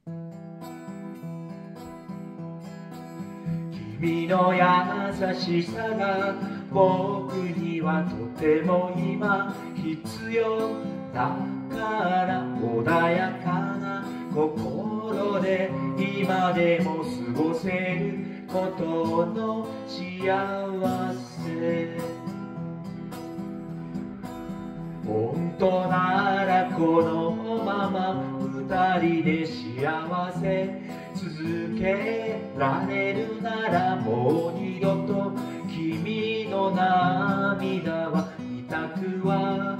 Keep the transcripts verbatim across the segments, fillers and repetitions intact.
君の優しさが僕にはとても今必要だから穏やかな心で今でも過ごせることの幸せ。本当ならこのまま二人で幸せ続けられるならもう二度と君の涙は見たくは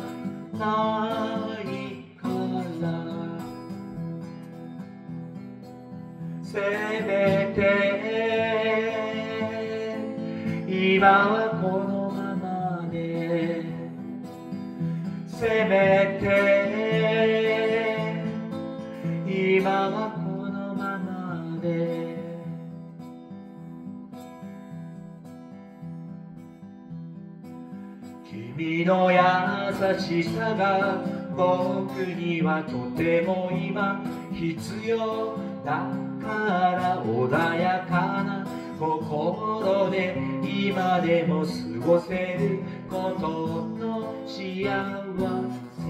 ないからせめて今はこのままでせめて今はこのままで君の優しさが僕にはとても今必要だから穏やかな心で今でも過ごせることの幸せ。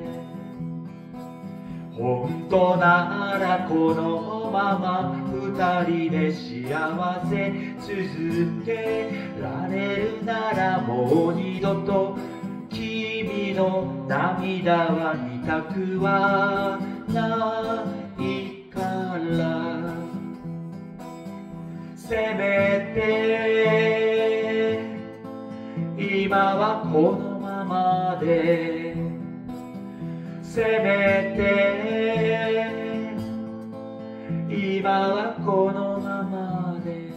本当ならこのまま二人で幸せ続けられるならもう二度と君の涙は見たくはないからせめて今はこのままでせめて今はこのままで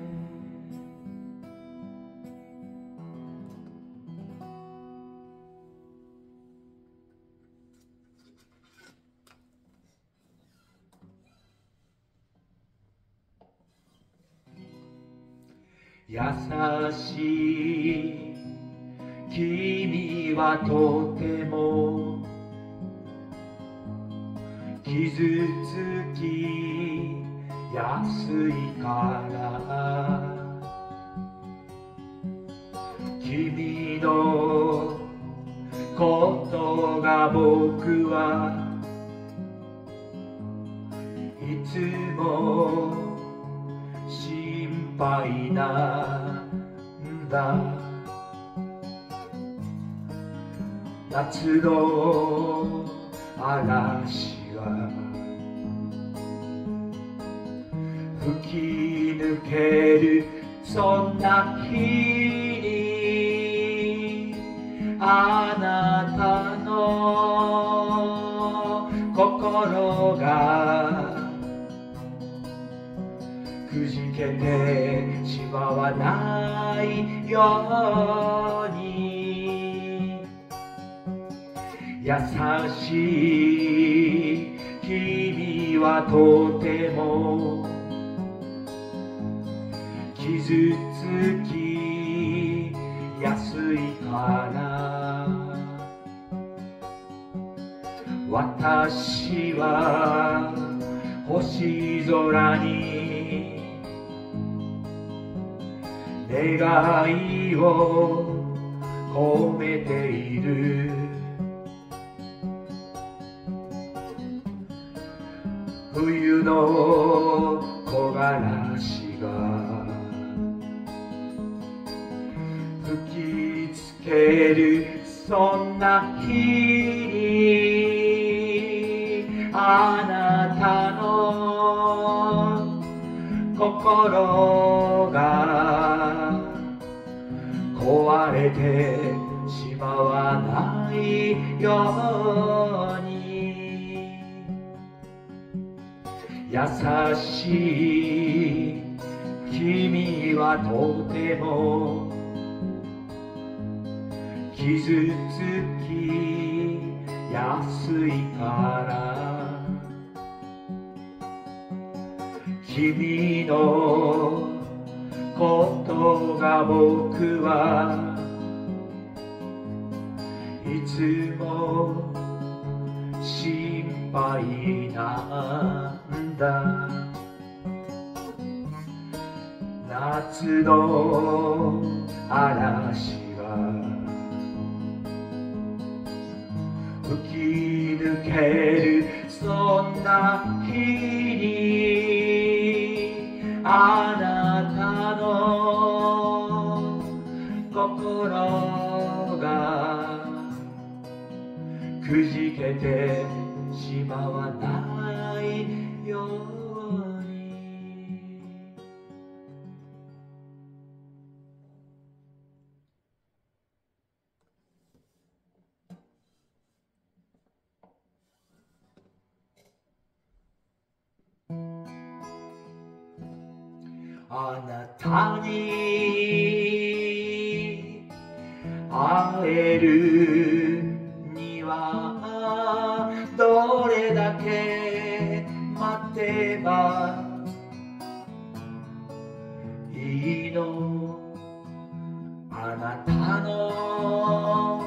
優しい君はとても傷つきやすいから君のことが僕はいつも心配なんだ夏の嵐が吹き抜けるそんな日にあなたの心がくじけてしまわないように優しい君はとても傷つきやすいから私は星空に願いを込めている冬の木枯らしが吹きつけるそんな日にあなたの心が壊れてしまわないように優しい君はとても傷つきやすいから君のことが僕はいつも心配なんだ夏の嵐が吹き抜けるそんな日にあなたの心がくじけてしまわないようにあなたに会えるにはどれだけ待てばいいのあなたの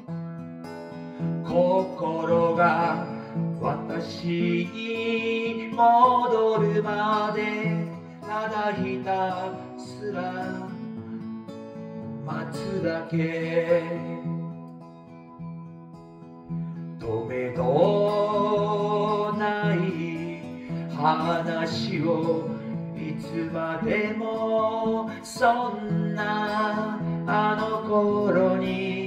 心が私に戻るまでただひたすら待つだけ止めどない話をいつまでもそんなあの頃に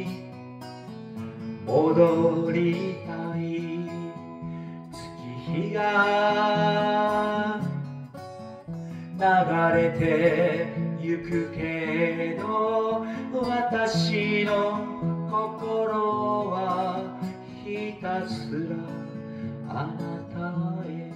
戻りたい月日が流れてゆくけど私の心はひたすらあなたへ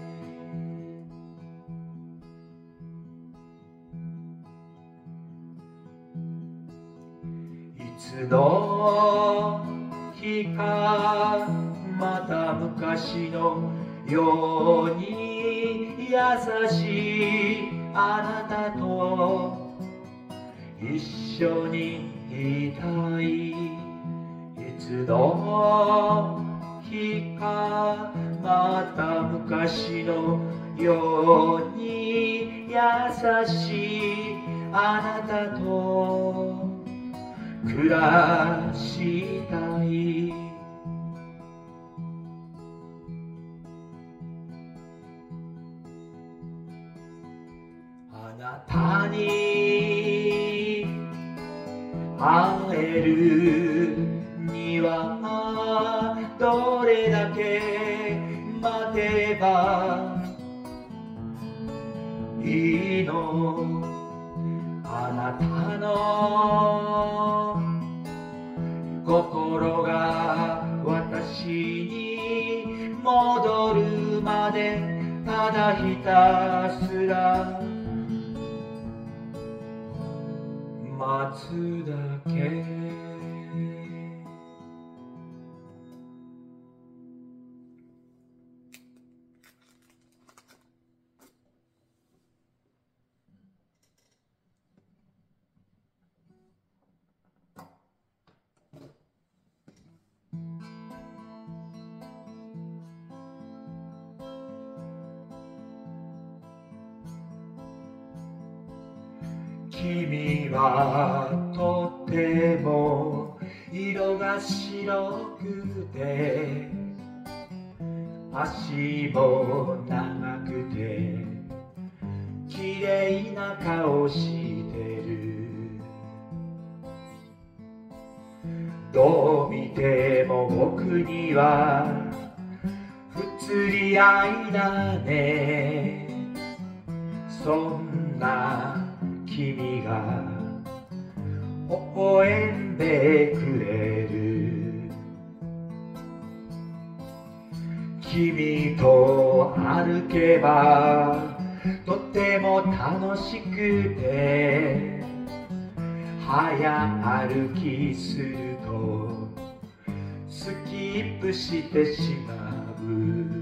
いつの日かまた昔のように優しいあなたと一緒にいたいいつの日かまた昔のように優しいあなたと暮らしたいあなたに会えるにはどれだけ待てばいいのあなたの心が私に戻るまでただひたすら待つだけ君はとても色が白くて足も長くて綺麗な顔してるどう見ても僕には不釣り合いだねそんな君が微笑んでくれる君と歩けばとても楽しくて早歩きするとスキップしてしまう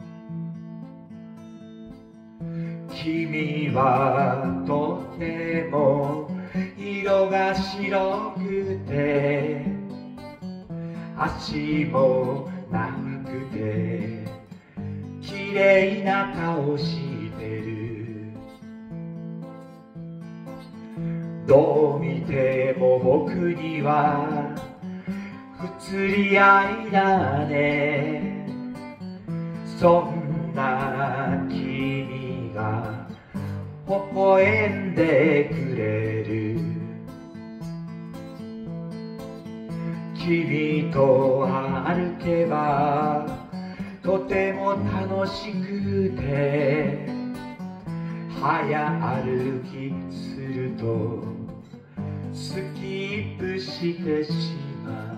君はとても色が白くて足も長くて綺麗な顔してる。どう見ても僕には不釣り合いだね。そんな君が微笑んでくれる。君と歩けばとても楽しくて、早歩きするとスキップしてしまう。